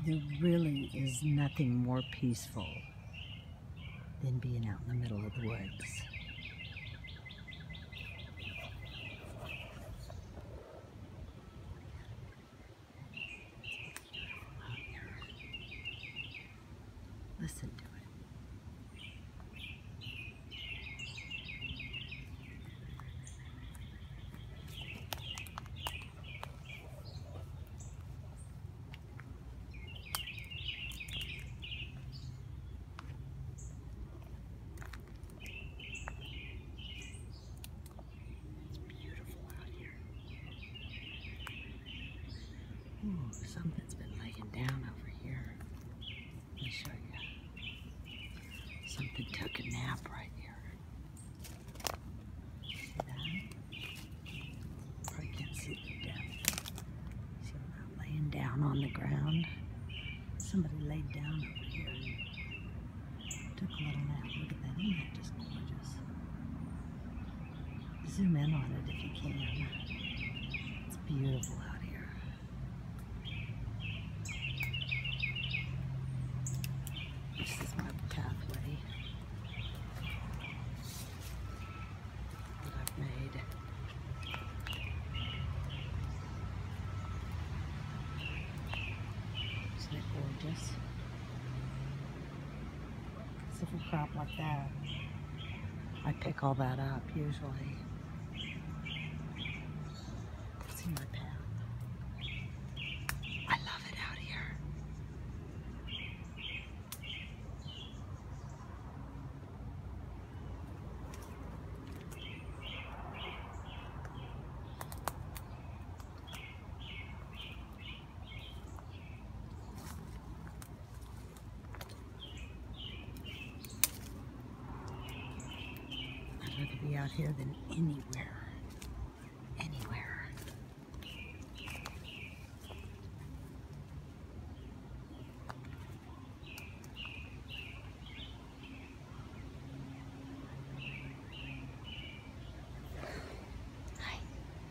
There really is nothing more peaceful than being out in the middle of the woods. Listen to it. Ooh, something's been laying down over here. Let me show you. Something took a nap right here. See that? Probably can't see the depth. See that laying down on the ground? Somebody laid down over here and took a little nap. Look at that. Isn't that just gorgeous? Zoom in on it if you can. It's beautiful out here. This is my pathway that I've made. Isn't it gorgeous? So if a crop like that, I pick all that up usually. See my path. I love it out here. I'd rather be out here than anywhere. Anywhere. Hi.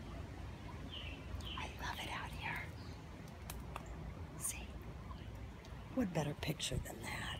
I love it out here. See? What better picture than that?